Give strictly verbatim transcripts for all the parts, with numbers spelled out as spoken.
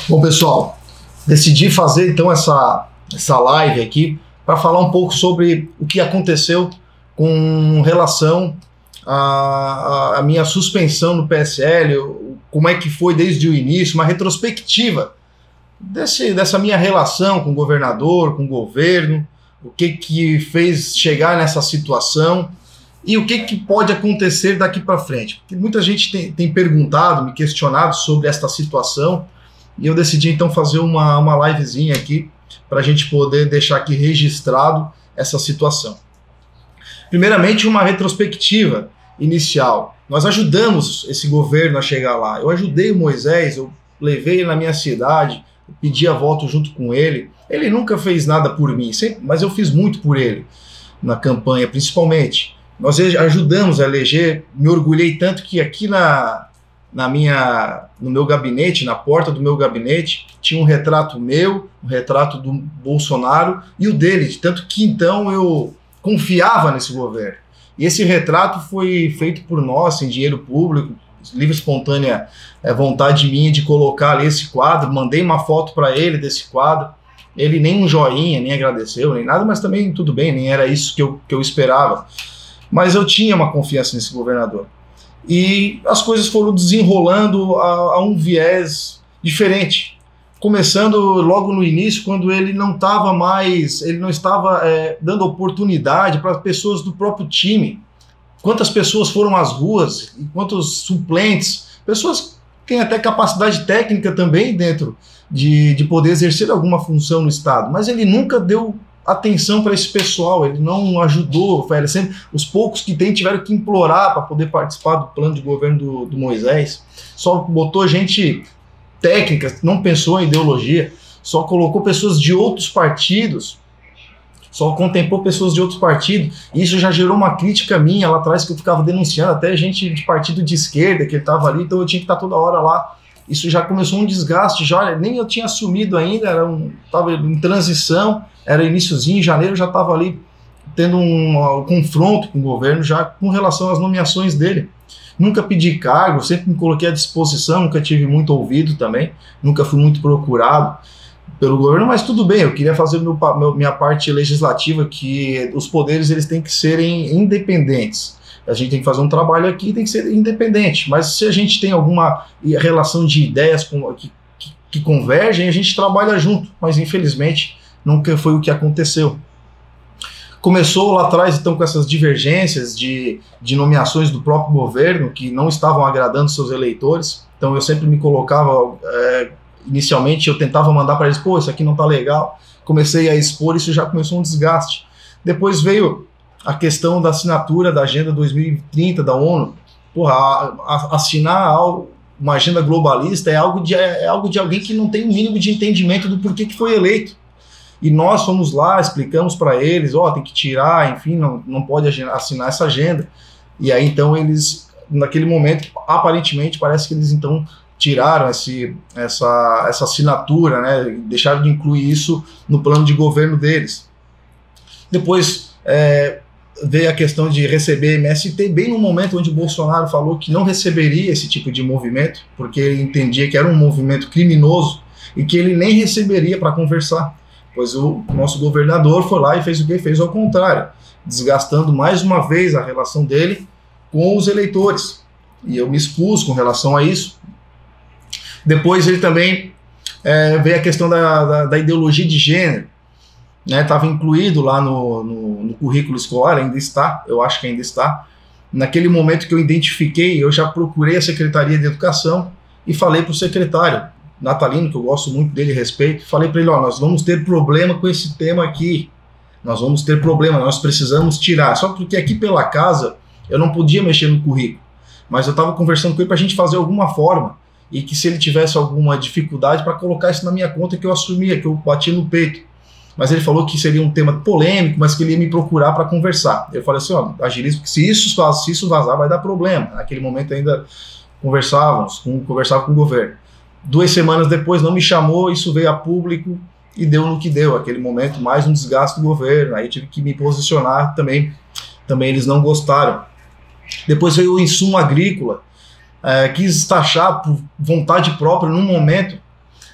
Bom, pessoal, decidi fazer então essa, essa live aqui para falar um pouco sobre o que aconteceu com relação à, à minha suspensão no P S L, como é que foi desde o início, uma retrospectiva desse, dessa minha relação com o governador, com o governo, o que que fez chegar nessa situação e o que que pode acontecer daqui para frente. Porque muita gente tem, tem perguntado, me questionado sobre esta situação, e eu decidi então fazer uma, uma livezinha aqui para a gente poder deixar aqui registrado essa situação. Primeiramente, uma retrospectiva inicial. Nós ajudamos esse governo a chegar lá. Eu ajudei o Moisés, eu levei ele na minha cidade, pedi a voto junto com ele. Ele nunca fez nada por mim, sempre, mas eu fiz muito por ele na campanha, principalmente. Nós ajudamos a eleger, me orgulhei tanto que aqui na, na minha, no meu gabinete, na porta do meu gabinete, tinha um retrato meu, um retrato do Bolsonaro e o dele, tanto que então eu confiava nesse governo. E esse retrato foi feito por nós, sem dinheiro público, livre espontânea é, vontade minha de colocar ali esse quadro, mandei uma foto para ele desse quadro, ele nem um joinha, nem agradeceu, nem nada, mas também tudo bem, nem era isso que eu, que eu esperava. Mas eu tinha uma confiança nesse governador. E as coisas foram desenrolando a, a um viés diferente. Começando logo no início, quando ele não estava mais, ele não estava é, dando oportunidade para pessoas do próprio time. Quantas pessoas foram às ruas, e quantos suplentes, pessoas que têm até capacidade técnica também dentro de, de poder exercer alguma função no Estado, mas ele nunca deu atenção para esse pessoal, ele não ajudou, foi, sempre, os poucos que tem tiveram que implorar para poder participar do plano de governo do, do Moisés, só botou gente técnica, não pensou em ideologia, só colocou pessoas de outros partidos, só contemplou pessoas de outros partidos, e isso já gerou uma crítica minha lá atrás, que eu ficava denunciando até gente de partido de esquerda, que ele estava ali, então eu tinha que estar toda hora lá. Isso já começou um desgaste, já nem eu tinha assumido ainda, era um, estava em transição, era iniciozinho, em janeiro já estava ali tendo um, um confronto com o governo, já com relação às nomeações dele. Nunca pedi cargo, sempre me coloquei à disposição, nunca tive muito ouvido também, nunca fui muito procurado pelo governo, mas tudo bem, eu queria fazer meu, meu, minha parte legislativa, que os poderes eles têm que serem independentes. A gente tem que fazer um trabalho aqui, tem que ser independente, mas se a gente tem alguma relação de ideias com, que, que, que convergem, a gente trabalha junto, mas infelizmente nunca foi o que aconteceu. Começou lá atrás então com essas divergências de, de nomeações do próprio governo que não estavam agradando seus eleitores, então eu sempre me colocava, é, inicialmente eu tentava mandar para eles, pô, isso aqui não tá legal, comecei a expor, isso já começou um desgaste. Depois veio a questão da assinatura da Agenda dois mil e trinta da ONU. Porra, a, a, assinar algo, uma agenda globalista é algo, de, é algo de alguém que não tem o mínimo de entendimento do porquê que foi eleito. E nós fomos lá, explicamos para eles, ó, oh, tem que tirar, enfim, não, não pode assinar essa agenda. E aí então eles, naquele momento, aparentemente, parece que eles então tiraram esse, essa, essa assinatura, né, deixaram de incluir isso no plano de governo deles. Depois é, veio a questão de receber M S T, bem no momento onde o Bolsonaro falou que não receberia esse tipo de movimento, porque ele entendia que era um movimento criminoso e que ele nem receberia para conversar. Pois o nosso governador foi lá e fez o que? Fez ao contrário, desgastando mais uma vez a relação dele com os eleitores. E eu me expus com relação a isso. Depois ele também é, veio a questão da, da, da ideologia de gênero. Estava né, incluído lá no, no, no currículo escolar, ainda está, eu acho que ainda está. Naquele momento que eu identifiquei, eu já procurei a Secretaria de Educação e falei para o secretário, Natalino, que eu gosto muito dele e respeito, falei para ele, ó, nós vamos ter problema com esse tema aqui, nós vamos ter problema, nós precisamos tirar, só porque aqui pela casa eu não podia mexer no currículo, mas eu estava conversando com ele para a gente fazer alguma forma, e que se ele tivesse alguma dificuldade para colocar isso na minha conta, que eu assumia, que eu bati no peito. Mas ele falou que seria um tema polêmico, mas que ele ia me procurar para conversar. Eu falei assim, ó, agilize, porque se isso, se isso vazar vai dar problema. Naquele momento ainda conversávamos, com, conversava com o governo. Duas semanas depois não me chamou, isso veio a público e deu no que deu. Aquele momento, mais um desgaste do governo, aí eu tive que me posicionar também, também eles não gostaram. Depois veio o insumo agrícola, é, quis taxar por vontade própria num momento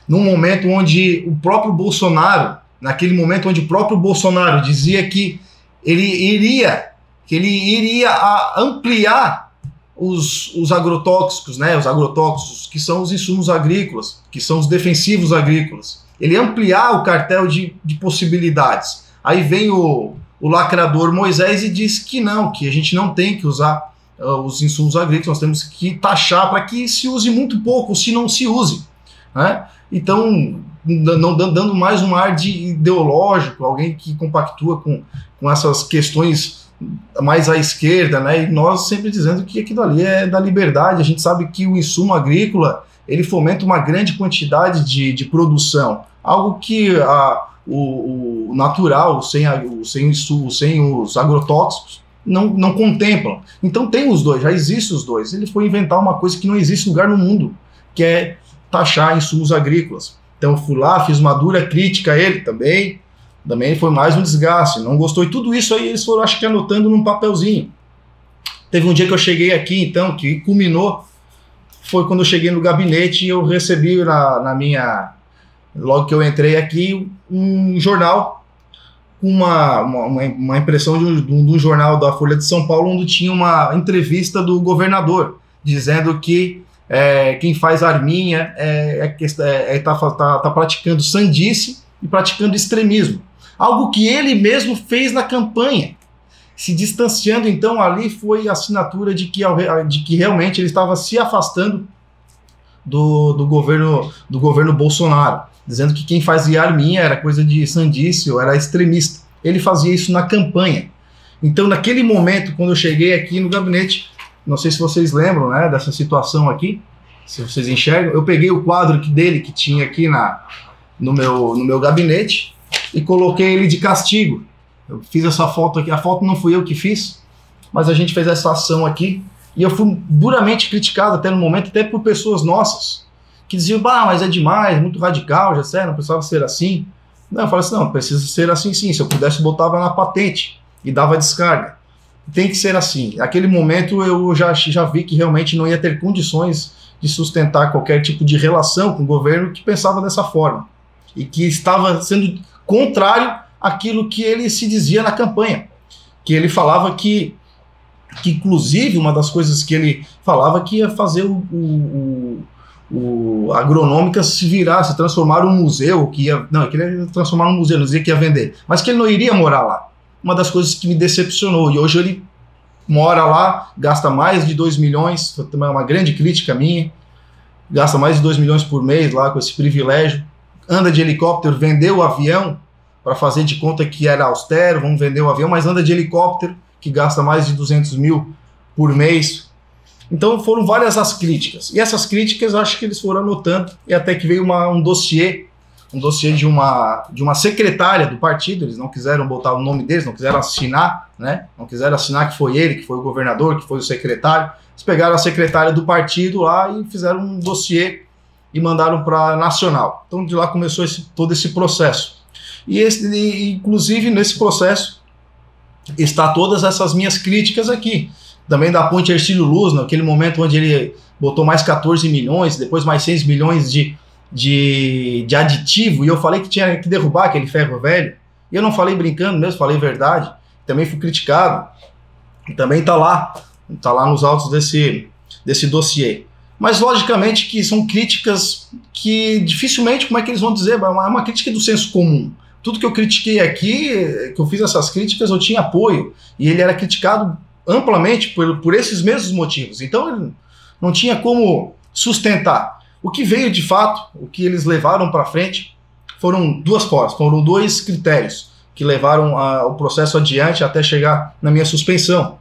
num momento onde o próprio Bolsonaro, naquele momento onde o próprio Bolsonaro dizia que ele iria, que ele iria ampliar os, os agrotóxicos, né, os agrotóxicos, que são os insumos agrícolas, que são os defensivos agrícolas. Ele ampliar o cartel de, de possibilidades. Aí vem o, o lacrador Moisés e diz que não, que a gente não tem que usar uh, os insumos agrícolas, nós temos que taxar para que se use muito pouco, se não se use, né? Então, não dando mais um ar de ideológico, alguém que compactua com, com essas questões mais à esquerda, né? E nós sempre dizendo que aquilo ali é da liberdade. A gente sabe que o insumo agrícola ele fomenta uma grande quantidade de, de produção, algo que a, o, o natural, sem, a, o, sem, o insumo, sem os agrotóxicos, não, não contemplam. Então tem os dois, já existem os dois. Ele foi inventar uma coisa que não existe em lugar no mundo, que é taxar insumos agrícolas. Então eu fui lá, fiz uma dura crítica a ele também, também foi mais um desgaste, não gostou, e tudo isso aí eles foram, acho que, anotando num papelzinho. Teve um dia que eu cheguei aqui, então, que culminou, foi quando eu cheguei no gabinete e eu recebi na, na minha, logo que eu entrei aqui, um jornal, uma, uma, uma impressão de um, de um jornal da Folha de São Paulo, onde tinha uma entrevista do governador, dizendo que É, quem faz arminha é, é, é, tá, tá, tá praticando sandice e praticando extremismo. Algo que ele mesmo fez na campanha. Se distanciando, então, ali foi a assinatura de que, de que realmente ele estava se afastando do, do, governo, do governo Bolsonaro, dizendo que quem fazia arminha era coisa de sandice ou era extremista. Ele fazia isso na campanha. Então, naquele momento, quando eu cheguei aqui no gabinete, não sei se vocês lembram, né, dessa situação aqui, se vocês enxergam, eu peguei o quadro dele que tinha aqui na, no, meu, no meu gabinete e coloquei ele de castigo. Eu fiz essa foto aqui, a foto não fui eu que fiz, mas a gente fez essa ação aqui e eu fui duramente criticado até no momento, até por pessoas nossas, que diziam, bah, mas é demais, muito radical, já sei, não precisava ser assim. Não, eu falei assim, não, precisa ser assim sim, se eu pudesse botava na patente e dava descarga. Tem que ser assim. Naquele momento eu já, já vi que realmente não ia ter condições de sustentar qualquer tipo de relação com o governo que pensava dessa forma e que estava sendo contrário àquilo que ele se dizia na campanha, que ele falava que, que inclusive, uma das coisas que ele falava que ia fazer o, o, o, o Agronômica se virar, se transformar num museu, que ia, não, que ele ia transformar num museu, não dizia que ia vender, mas que ele não iria morar lá. Uma das coisas que me decepcionou, e hoje ele mora lá, gasta mais de dois milhões, também é uma grande crítica minha, gasta mais de dois milhões por mês lá com esse privilégio, anda de helicóptero, vendeu o avião para fazer de conta que era austero, vamos vender o avião, mas anda de helicóptero, que gasta mais de duzentos mil por mês. Então foram várias as críticas, e essas críticas acho que eles foram anotando, e até que veio uma, um dossiê, um dossiê de uma, de uma secretária do partido, eles não quiseram botar o nome deles, não quiseram assinar, né? Não quiseram assinar que foi ele, que foi o governador, que foi o secretário. Eles pegaram a secretária do partido lá e fizeram um dossiê e mandaram para a Nacional. Então de lá começou esse, todo esse processo. E, esse, e inclusive nesse processo está todas essas minhas críticas aqui. Também da Ponte Hercílio Luz, naquele momento onde ele botou mais quatorze milhões, depois mais seis milhões de De, de aditivo, e eu falei que tinha que derrubar aquele ferro velho, e eu não falei brincando mesmo, falei verdade, também fui criticado, também está lá, está lá nos autos desse, desse dossiê. Mas logicamente que são críticas que dificilmente, como é que eles vão dizer, é uma, é uma crítica do senso comum. Tudo que eu critiquei aqui, que eu fiz essas críticas, eu tinha apoio, e ele era criticado amplamente por, por esses mesmos motivos, então ele não tinha como sustentar. O que veio de fato, o que eles levaram para frente, foram duas coisas, foram dois critérios que levaram a, o processo adiante até chegar na minha suspensão,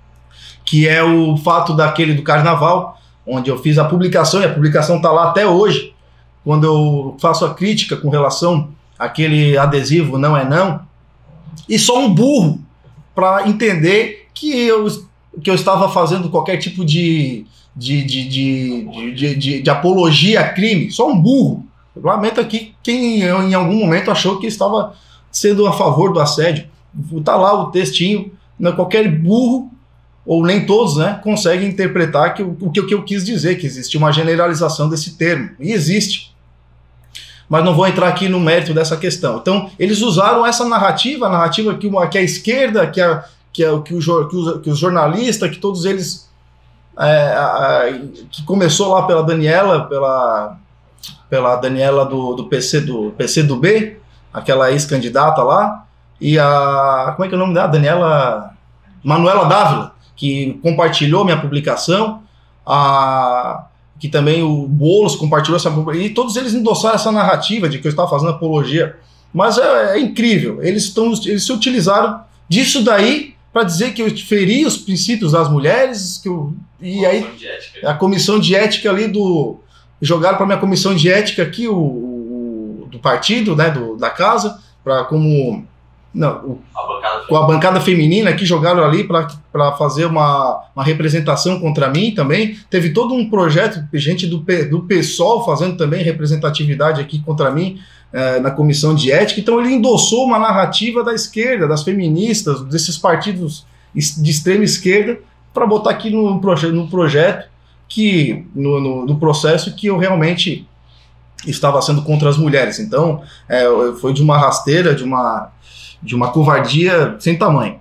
que é o fato daquele do carnaval, onde eu fiz a publicação, e a publicação está lá até hoje, quando eu faço a crítica com relação àquele adesivo não é não, e só um burro para entender que eu, que eu estava fazendo qualquer tipo de... De, de, de, de, de, de apologia a crime, só um burro. Eu lamento aqui quem em algum momento achou que estava sendo a favor do assédio. Está lá o textinho, né, qualquer burro, ou nem todos, né, conseguem interpretar que, o, que, o que eu quis dizer, que existe uma generalização desse termo, e existe. mas não vou entrar aqui no mérito dessa questão. Então, eles usaram essa narrativa, a narrativa que, uma, que a esquerda, que, a, que, a, que, o, que, os, que os jornalistas, que todos eles, é, a, que começou lá pela Daniela, pela, pela Daniela do, do, P C, do P C do B, aquela ex-candidata lá, e a, como é que é o nome dela? Daniela, Manuela Dávila, que compartilhou minha publicação, a... que também o Boulos compartilhou essa, e todos eles endossaram essa narrativa de que eu estava fazendo apologia, mas é, é incrível, eles, estão, eles se utilizaram disso daí para dizer que eu feri os princípios das mulheres, que eu, e aí a comissão de ética ali do, jogaram para minha comissão de ética aqui, o, o do partido, né, do, da casa, para como... Não, o, a com a bancada feminina que jogaram ali para fazer uma, uma representação contra mim também. Teve todo um projeto, gente do, do PSOL fazendo também representatividade aqui contra mim é, na comissão de ética. Então ele endossou uma narrativa da esquerda, das feministas, desses partidos de extrema esquerda, para botar aqui no, proje no projeto, que no, no, no processo que eu realmente estava sendo contra as mulheres. Então é, foi de uma rasteira, de uma... de uma covardia sem tamanho.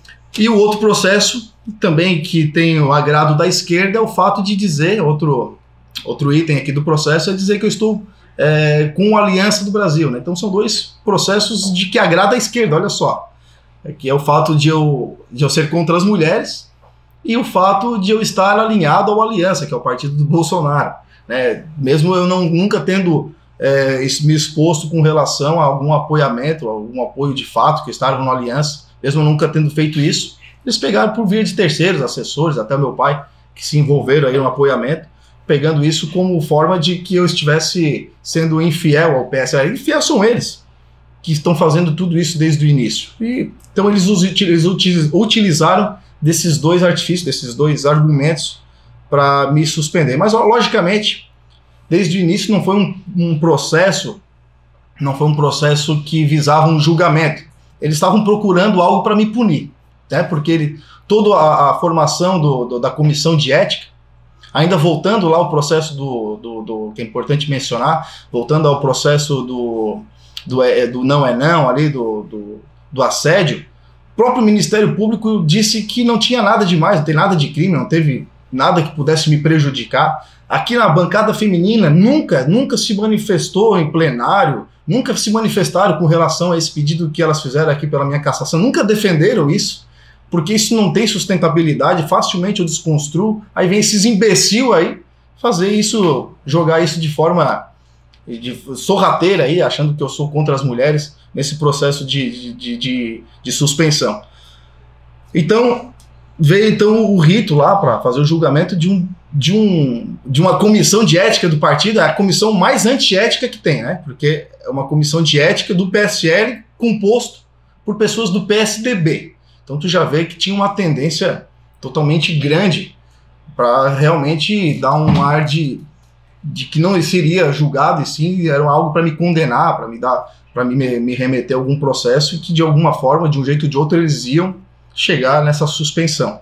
E o outro processo, também que tem o agrado da esquerda, é o fato de dizer, outro, outro item aqui do processo, é dizer que eu estou é, com a Aliança do Brasil, né? Então são dois processos de que agrada a esquerda, olha só. É, que é o fato de eu, de eu ser contra as mulheres e o fato de eu estar alinhado ao Aliança, que é o partido do Bolsonaro, né? Mesmo eu não, nunca tendo... É, me exposto com relação a algum apoiamento, algum apoio de fato, que estavam na aliança, mesmo nunca tendo feito isso, eles pegaram por via de terceiros, assessores, até o meu pai, que se envolveram aí no apoiamento, pegando isso como forma de que eu estivesse sendo infiel ao P S L. Infiel são eles, que estão fazendo tudo isso desde o início. E, então eles, eles utilizaram desses dois artifícios, desses dois argumentos para me suspender. Mas, logicamente, desde o início não foi um, um processo, não foi um processo que visava um julgamento. Eles estavam procurando algo para me punir, né? Porque ele, toda a, a formação do, do, da comissão de ética, ainda voltando lá ao processo do, do, do, que é importante mencionar, voltando ao processo do, do, é, do não é não, ali do, do, do assédio, o próprio Ministério Público disse que não tinha nada demais, não tem nada de crime, não teve nada que pudesse me prejudicar. Aqui na bancada feminina nunca, nunca se manifestou em plenário, nunca se manifestaram com relação a esse pedido que elas fizeram aqui pela minha cassação, nunca defenderam isso, porque isso não tem sustentabilidade, facilmente eu desconstruo, aí vem esses imbecil aí fazer isso, jogar isso de forma de sorrateira aí, achando que eu sou contra as mulheres nesse processo de, de, de, de suspensão. Então, veio então o rito lá para fazer o julgamento de um De, um, de uma comissão de ética do partido, é a comissão mais antiética que tem, né? Porque é uma comissão de ética do P S L composto por pessoas do P S D B. Então tu já vê que tinha uma tendência totalmente grande para realmente dar um ar de, de que não seria julgado, e sim era algo para me condenar, para me dar, para me, me remeter a algum processo, e que de alguma forma, de um jeito ou de outro, eles iam chegar nessa suspensão.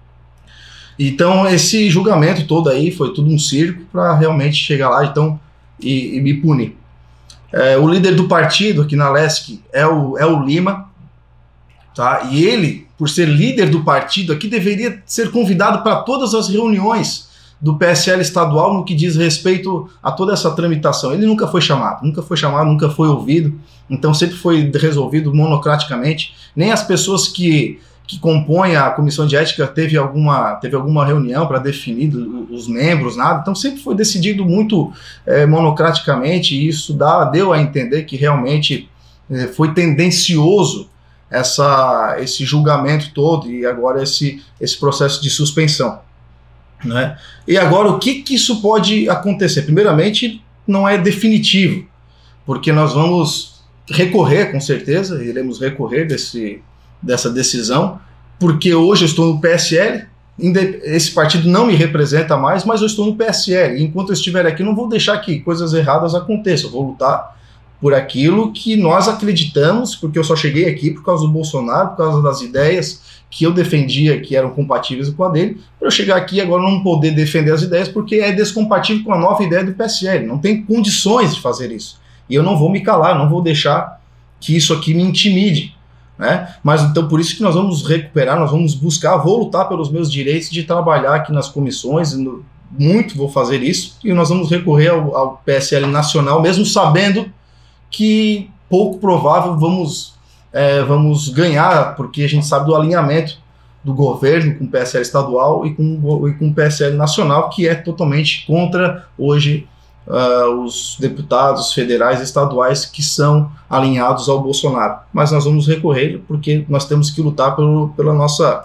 Então esse julgamento todo aí foi tudo um circo para realmente chegar lá então, e, e me punir. É, o líder do partido aqui na Lesc é o, é o Lima, tá? E ele, por ser líder do partido aqui, deveria ser convidado para todas as reuniões do P S L estadual no que diz respeito a toda essa tramitação. Ele nunca foi chamado, nunca foi chamado, nunca foi ouvido, então sempre foi resolvido monocraticamente. Nem as pessoas que que compõe a comissão de ética teve alguma, teve alguma reunião para definir os membros, nada, então sempre foi decidido muito é, monocraticamente, e isso dá, deu a entender que realmente é, foi tendencioso essa, esse julgamento todo, e agora esse, esse processo de suspensão, né? E agora o que, que isso pode acontecer? Primeiramente, não é definitivo, porque nós vamos recorrer, com certeza, iremos recorrer desse dessa decisão, porque hoje eu estou no P S L, esse partido não me representa mais, mas eu estou no P S L, e enquanto eu estiver aqui, não vou deixar que coisas erradas aconteçam, eu vou lutar por aquilo que nós acreditamos, porque eu só cheguei aqui por causa do Bolsonaro, por causa das ideias que eu defendia que eram compatíveis com a dele, para eu chegar aqui agora não poder defender as ideias, porque é descompatível com a nova ideia do P S L, não tem condições de fazer isso. E eu não vou me calar, não vou deixar que isso aqui me intimide, né? Mas então por isso que nós vamos recuperar, nós vamos buscar, vou lutar pelos meus direitos de trabalhar aqui nas comissões, muito vou fazer isso, e nós vamos recorrer ao, ao P S L nacional, mesmo sabendo que pouco provável vamos, é, vamos ganhar, porque a gente sabe do alinhamento do governo com o P S L estadual e com, e com o P S L nacional, que é totalmente contra hoje uh, os deputados federais e estaduais que são alinhados ao Bolsonaro. Mas nós vamos recorrer porque nós temos que lutar pelo, pela, nossa,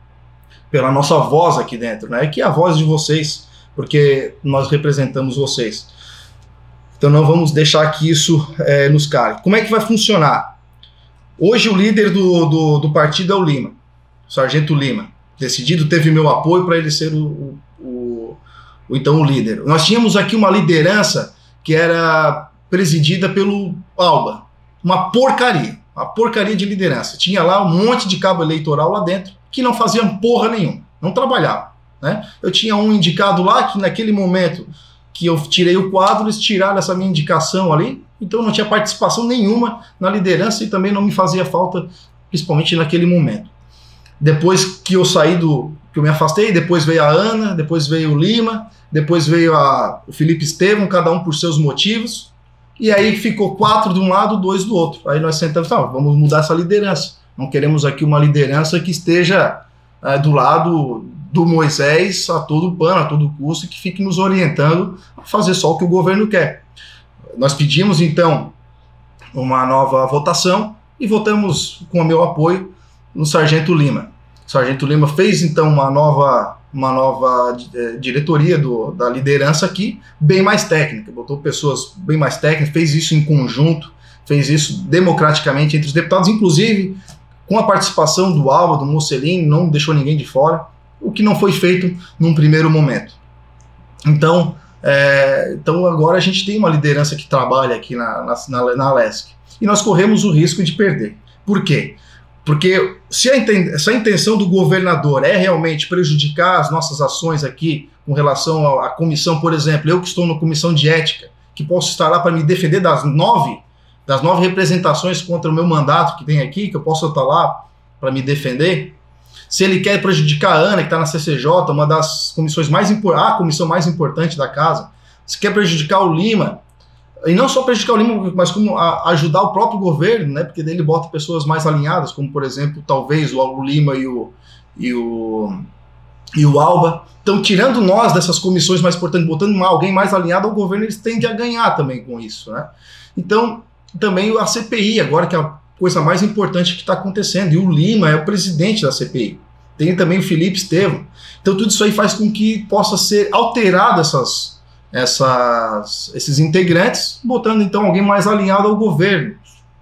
pela nossa voz aqui dentro, né? Que é a voz de vocês, porque nós representamos vocês. Então não vamos deixar que isso é, nos cale. Como é que vai funcionar? Hoje o líder do, do, do partido é o Lima, o Sargento Lima. Decidido, teve meu apoio para ele ser o, o, o, o então o líder. Nós tínhamos aqui uma liderança que era presidida pelo Alba. Uma porcaria, uma porcaria de liderança. Tinha lá um monte de cabo eleitoral lá dentro que não faziam porra nenhuma, não trabalhava, né? Eu tinha um indicado lá que naquele momento que eu tirei o quadro, eles tiraram essa minha indicação ali, então não tinha participação nenhuma na liderança e também não me fazia falta, principalmente naquele momento. Depois que eu saí do, que eu me afastei, depois veio a Ana, depois veio o Lima, depois veio a, o Felipe Estevão, cada um por seus motivos, e aí ficou quatro de um lado, dois do outro. Aí nós sentamos, tá, vamos mudar essa liderança, não queremos aqui uma liderança que esteja é, do lado do Moisés a todo pano, a todo custo, que fique nos orientando a fazer só o que o governo quer. Nós pedimos, então, uma nova votação e votamos com o meu apoio no Sargento Lima. O Sargento Lima fez, então, uma nova, uma nova é, diretoria do, da liderança aqui, bem mais técnica, botou pessoas bem mais técnicas, fez isso em conjunto, fez isso democraticamente entre os deputados, inclusive com a participação do Alba, do Mocelin, não deixou ninguém de fora, o que não foi feito num primeiro momento. Então, é, então agora a gente tem uma liderança que trabalha aqui na, na, na, na Alesc. E nós corremos o risco de perder. Por quê? Porque se a, se a intenção do governador é realmente prejudicar as nossas ações aqui com relação à comissão, por exemplo, eu que estou na comissão de ética, que posso estar lá para me defender das nove, das nove representações contra o meu mandato que tem aqui, que eu posso estar lá para me defender. Se ele quer prejudicar a Ana, que está na C C J, uma das comissões mais importantes, a comissão mais importante da casa, se quer prejudicar o Lima, e não só prejudicar o Lima, mas como a, ajudar o próprio governo, né? Porque daí ele bota pessoas mais alinhadas, como por exemplo, talvez o Lima e o, e o, e o Alba. Então, tirando nós dessas comissões mais importantes, botando alguém mais alinhado ao governo, eles tendem a ganhar também com isso, né? Então, também a C P I, agora que é a coisa mais importante que está acontecendo, e o Lima é o presidente da C P I. Tem também o Felipe Estevão. Então tudo isso aí faz com que possa ser alterado essas, essas, esses integrantes, botando então alguém mais alinhado ao governo.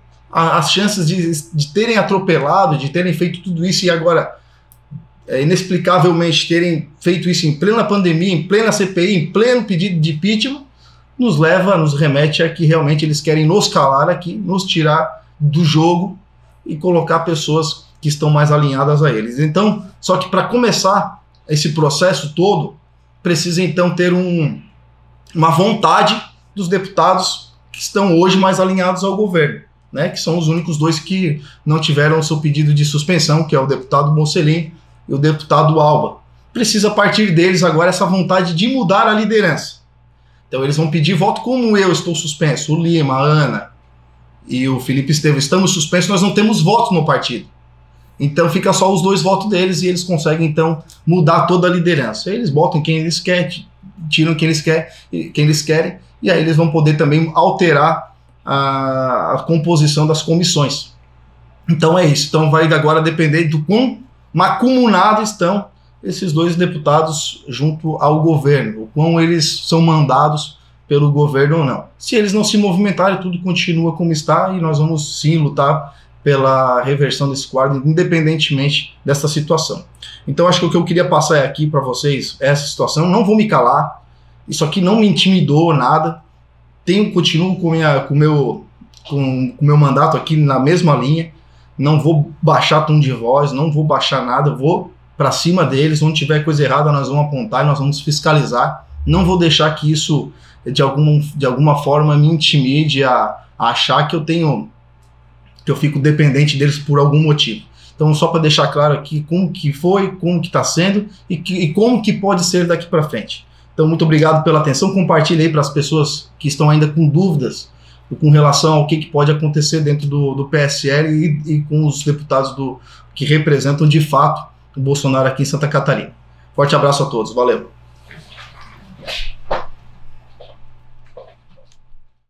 As chances de, de terem atropelado, de terem feito tudo isso e agora é, inexplicavelmente terem feito isso em plena pandemia, em plena C P I, em pleno pedido de impeachment, nos leva, nos remete a que realmente eles querem nos calar aqui, nos tirar do jogo e colocar pessoas que estão mais alinhadas a eles. Então, só que para começar esse processo todo, precisa então ter um, uma vontade dos deputados que estão hoje mais alinhados ao governo, né, que são os únicos dois que não tiveram o seu pedido de suspensão, que é o deputado Mocelin e o deputado Alba. Precisa partir deles agora essa vontade de mudar a liderança. Então eles vão pedir voto como eu estou suspenso, o Lima, a Ana e o Felipe Estevão estamos suspensos, nós não temos voto no partido. Então fica só os dois votos deles e eles conseguem então mudar toda a liderança. Eles botam quem eles querem, tiram quem eles querem, quem eles querem e aí eles vão poder também alterar a, a composição das comissões. Então é isso. Então vai agora depender do quão macumunados estão esses dois deputados junto ao governo, o quão eles são mandados pelo governo ou não. Se eles não se movimentarem, tudo continua como está e nós vamos sim lutar pela reversão desse quadro, independentemente dessa situação. Então acho que o que eu queria passar aqui para vocês é essa situação. Não vou me calar, isso aqui não me intimidou nada, tenho, continuo com minha, com meu, com, com meu mandato aqui na mesma linha, não vou baixar tom de voz, não vou baixar nada, vou para cima deles, onde tiver coisa errada nós vamos apontar e nós vamos fiscalizar. não vou deixar que isso de, algum, de alguma forma me intimide a, a achar que eu tenho, que eu fico dependente deles por algum motivo. Então, só para deixar claro aqui como que foi, como que está sendo e, que, e como que pode ser daqui para frente. Então, muito obrigado pela atenção. Compartilhe aí para as pessoas que estão ainda com dúvidas com relação ao que, que pode acontecer dentro do, do P S L e, e com os deputados do, que representam de fato o Bolsonaro aqui em Santa Catarina. Forte abraço a todos. Valeu.